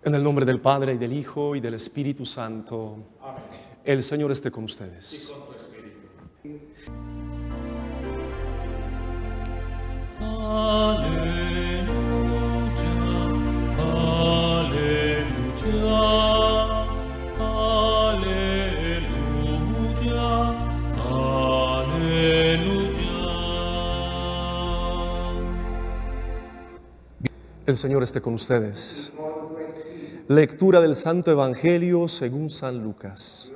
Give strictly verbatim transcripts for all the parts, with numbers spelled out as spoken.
En el nombre del Padre, y del Hijo, y del Espíritu Santo. Amén. El Señor esté con Y ustedes. con tu espíritu. El Señor esté con ustedes. Lectura del Santo Evangelio según San Lucas.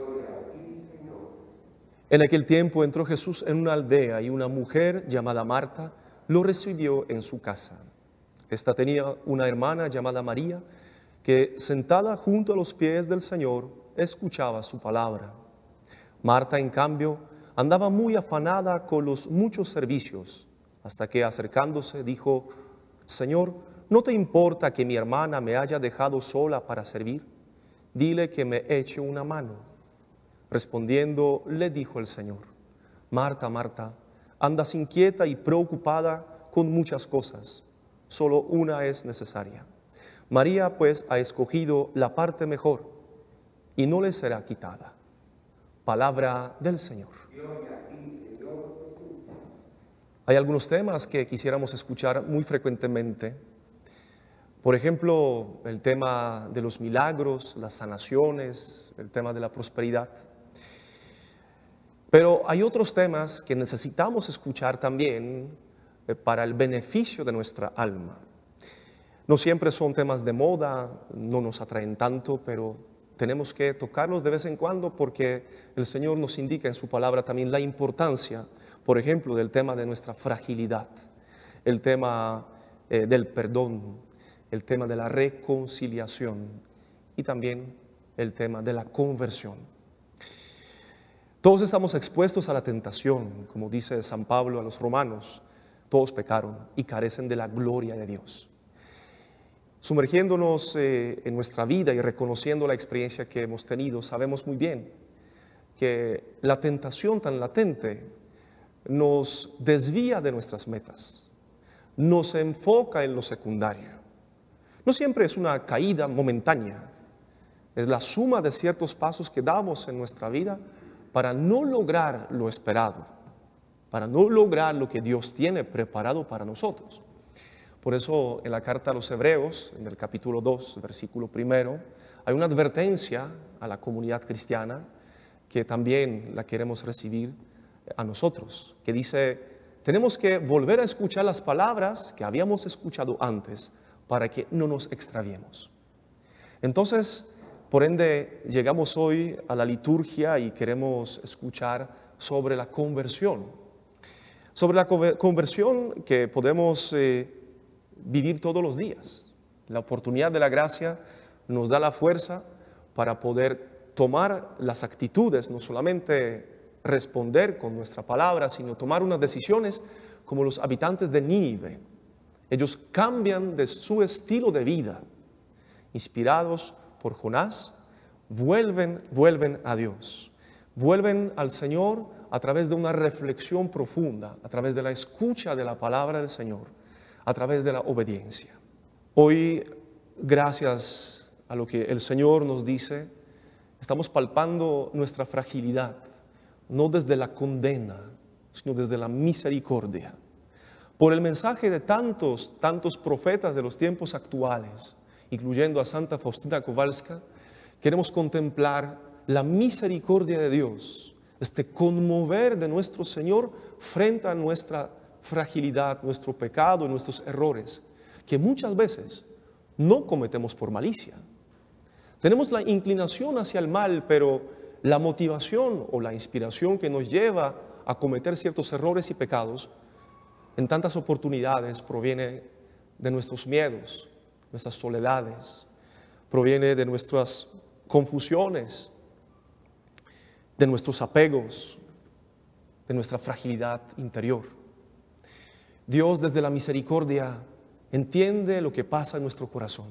En aquel tiempo entró Jesús en una aldea y una mujer llamada Marta lo recibió en su casa. Esta tenía una hermana llamada María que, sentada junto a los pies del Señor, escuchaba su palabra. Marta, en cambio, andaba muy afanada con los muchos servicios, hasta que, acercándose, dijo: Señor, ¿no te importa que mi hermana me haya dejado sola para servir? Dile que me eche una mano. Respondiendo, le dijo el Señor: Marta, Marta, andas inquieta y preocupada con muchas cosas. Solo una es necesaria. María, pues, ha escogido la parte mejor, y no le será quitada. Palabra del Señor. Hay algunos temas que quisiéramos escuchar muy frecuentemente. Por ejemplo, el tema de los milagros, las sanaciones, el tema de la prosperidad. Pero hay otros temas que necesitamos escuchar también eh, para el beneficio de nuestra alma. No siempre son temas de moda, no nos atraen tanto, pero tenemos que tocarlos de vez en cuando porque el Señor nos indica en su palabra también la importancia, por ejemplo, del tema de nuestra fragilidad, el tema eh, del perdón, el tema de la reconciliación y también el tema de la conversión. Todos estamos expuestos a la tentación, como dice San Pablo a los romanos. Todos pecaron y carecen de la gloria de Dios. Sumergiéndonos eh, en nuestra vida y reconociendo la experiencia que hemos tenido, sabemos muy bien que la tentación tan latente nos desvía de nuestras metas, nos enfoca en lo secundario. No siempre es una caída momentánea, es la suma de ciertos pasos que damos en nuestra vida para no lograr lo esperado, para no lograr lo que Dios tiene preparado para nosotros. Por eso en la carta a los Hebreos, en el capítulo dos, versículo primero, hay una advertencia a la comunidad cristiana que también la queremos recibir a nosotros, que dice: tenemos que volver a escuchar las palabras que habíamos escuchado antes para que no nos extraviemos. Entonces, por ende, llegamos hoy a la liturgia y queremos escuchar sobre la conversión. Sobre la conversión que podemos eh, vivir todos los días. La oportunidad de la gracia nos da la fuerza para poder tomar las actitudes, no solamente responder con nuestra palabra, sino tomar unas decisiones como los habitantes de Nínive. Ellos cambian de su estilo de vida, inspirados por Jonás, vuelven, vuelven a Dios, vuelven al Señor a través de una reflexión profunda, a través de la escucha de la palabra del Señor, a través de la obediencia. Hoy, gracias a lo que el Señor nos dice, estamos palpando nuestra fragilidad, no desde la condena, sino desde la misericordia. Por el mensaje de tantos, tantos profetas de los tiempos actuales, incluyendo a Santa Faustina Kowalska, queremos contemplar la misericordia de Dios, este conmover de nuestro Señor frente a nuestra fragilidad, nuestro pecado y nuestros errores, que muchas veces no cometemos por malicia. Tenemos la inclinación hacia el mal, pero la motivación o la inspiración que nos lleva a cometer ciertos errores y pecados en tantas oportunidades proviene de nuestros miedos, nuestras soledades, proviene de nuestras confusiones, de nuestros apegos, de nuestra fragilidad interior. Dios, desde la misericordia, entiende lo que pasa en nuestro corazón.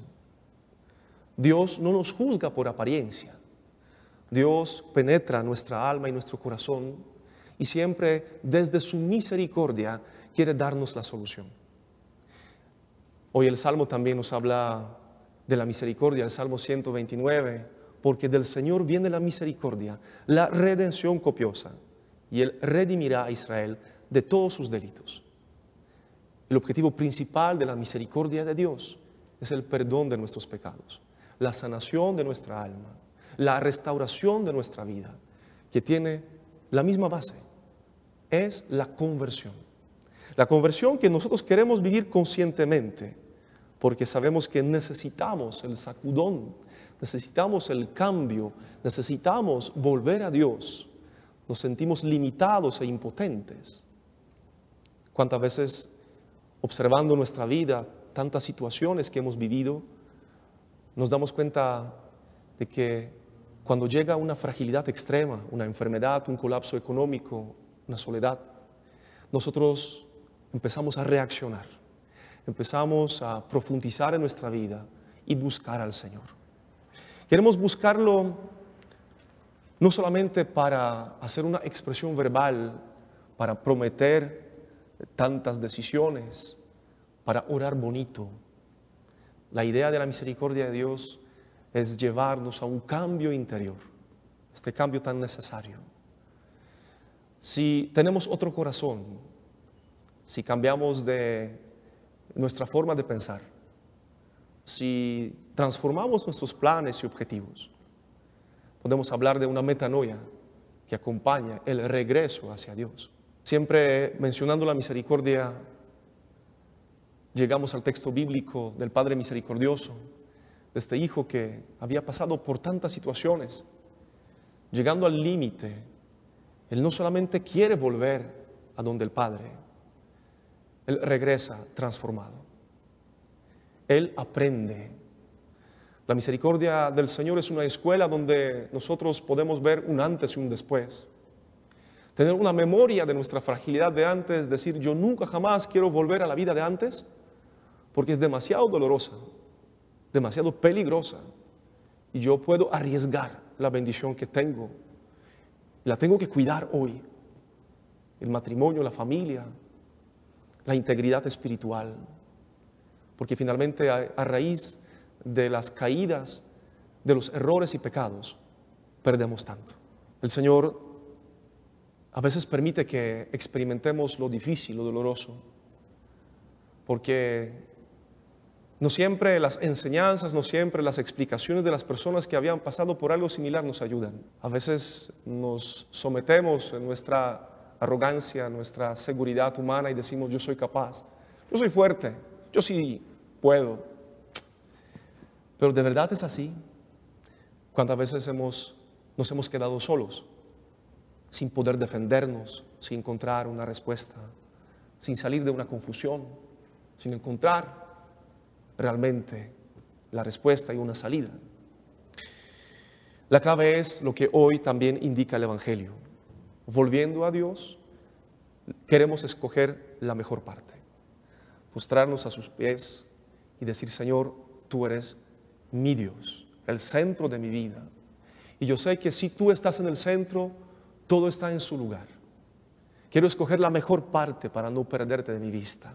Dios no nos juzga por apariencia. Dios penetra nuestra alma y nuestro corazón y siempre desde su misericordia quiere darnos la solución. Hoy el Salmo también nos habla de la misericordia, el Salmo ciento veintinueve, porque del Señor viene la misericordia, la redención copiosa, y Él redimirá a Israel de todos sus delitos. El objetivo principal de la misericordia de Dios es el perdón de nuestros pecados, la sanación de nuestra alma, la restauración de nuestra vida, que tiene la misma base, es la conversión. La conversión que nosotros queremos vivir conscientemente, porque sabemos que necesitamos el sacudón, necesitamos el cambio, necesitamos volver a Dios. Nos sentimos limitados e impotentes. ¿Cuántas veces, observando nuestra vida, tantas situaciones que hemos vivido, nos damos cuenta de que cuando llega una fragilidad extrema, una enfermedad, un colapso económico, una soledad, nosotros empezamos a reaccionar, empezamos a profundizar en nuestra vida y buscar al Señor. Queremos buscarlo no solamente para hacer una expresión verbal, para prometer tantas decisiones, para orar bonito. La idea de la misericordia de Dios es llevarnos a un cambio interior, este cambio tan necesario. Si tenemos otro corazón, si cambiamos de nuestra forma de pensar, si transformamos nuestros planes y objetivos, podemos hablar de una metanoia que acompaña el regreso hacia Dios. Siempre mencionando la misericordia, llegamos al texto bíblico del Padre misericordioso, de este hijo que había pasado por tantas situaciones. Llegando al límite, él no solamente quiere volver a donde el Padre, él regresa transformado. Él aprende. La misericordia del Señor es una escuela donde nosotros podemos ver un antes y un después. Tener una memoria de nuestra fragilidad de antes, decir yo nunca jamás quiero volver a la vida de antes, porque es demasiado dolorosa, demasiado peligrosa, y yo puedo arriesgar la bendición que tengo. La tengo que cuidar hoy. El matrimonio, la familia, la integridad espiritual. Porque finalmente a, a raíz de las caídas, de los errores y pecados, perdemos tanto. El Señor a veces permite que experimentemos lo difícil, lo doloroso, porque no siempre las enseñanzas, no siempre las explicaciones de las personas que habían pasado por algo similar nos ayudan. A veces nos sometemos en nuestra arrogancia, nuestra seguridad humana y decimos yo soy capaz, yo soy fuerte, yo sí puedo. Pero ¿de verdad es así? ¿Cuántas veces hemos, nos hemos quedado solos, sin poder defendernos, sin encontrar una respuesta, sin salir de una confusión, sin encontrar realmente la respuesta y una salida? La clave es lo que hoy también indica el Evangelio. Volviendo a Dios, queremos escoger la mejor parte, postrarnos a sus pies y decir, Señor, tú eres mi Dios, el centro de mi vida. Y yo sé que si tú estás en el centro, todo está en su lugar. Quiero escoger la mejor parte para no perderte de mi vista.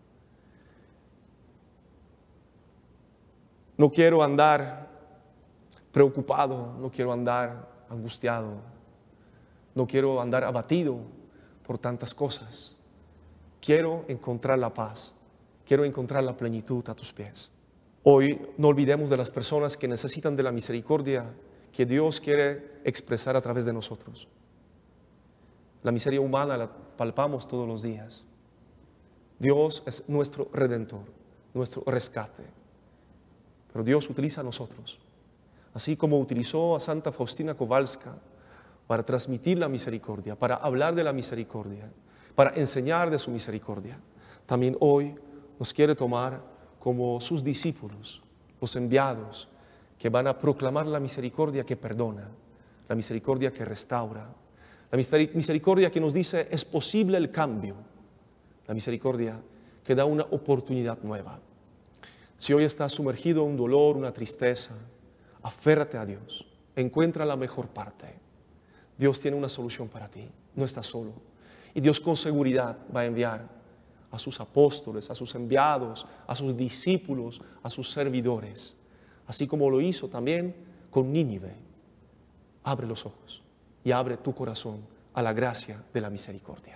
No quiero andar preocupado, no quiero andar angustiado, no quiero andar abatido por tantas cosas. Quiero encontrar la paz, quiero encontrar la plenitud a tus pies. Hoy no olvidemos de las personas que necesitan de la misericordia que Dios quiere expresar a través de nosotros. La miseria humana la palpamos todos los días. Dios es nuestro Redentor, nuestro rescate. Pero Dios utiliza a nosotros, así como utilizó a Santa Faustina Kowalska para transmitir la misericordia, para hablar de la misericordia, para enseñar de su misericordia. También hoy nos quiere tomar como sus discípulos, los enviados, que van a proclamar la misericordia que perdona, la misericordia que restaura, la misericordia que nos dice es posible el cambio, la misericordia que da una oportunidad nueva. Si hoy estás sumergido en un dolor, una tristeza, aférrate a Dios, encuentra la mejor parte. Dios tiene una solución para ti, no estás solo. Y Dios con seguridad va a enviar a sus apóstoles, a sus enviados, a sus discípulos, a sus servidores, así como lo hizo también con Nínive. Abre los ojos y abre tu corazón a la gracia de la misericordia.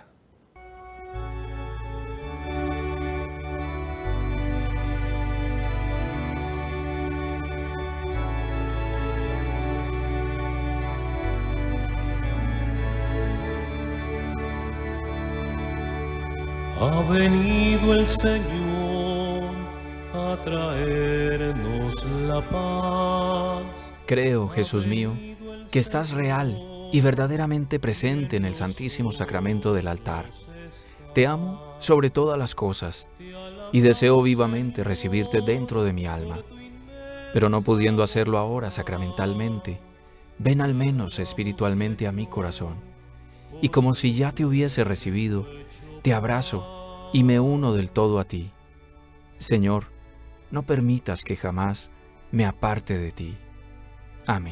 Ha venido el Señor a traernos la paz. Creo, Jesús mío, que estás real y verdaderamente presente en el Santísimo Sacramento del altar. Te amo sobre todas las cosas y deseo vivamente recibirte dentro de mi alma. Pero no pudiendo hacerlo ahora sacramentalmente, ven al menos espiritualmente a mi corazón. Y como si ya te hubiese recibido, te abrazo y me uno del todo a ti. Señor, no permitas que jamás me aparte de ti. Amén.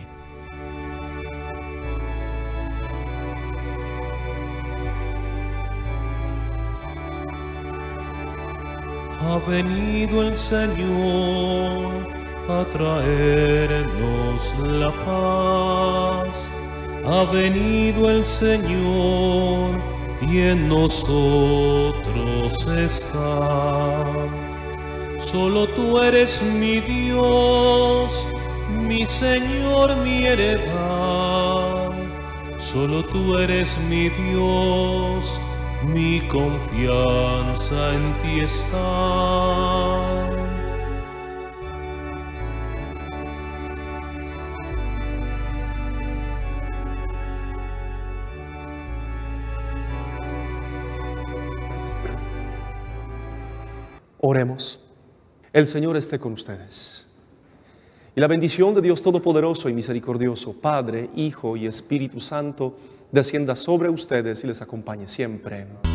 Ha venido el Señor a traernos la paz. Ha venido el Señor y en nosotros está. Solo tú eres mi Dios, mi Señor, mi heredad. Solo tú eres mi Dios, mi confianza en ti está. Oremos. El Señor esté con ustedes. Y la bendición de Dios Todopoderoso y Misericordioso, Padre, Hijo y Espíritu Santo, descienda sobre ustedes y les acompañe siempre.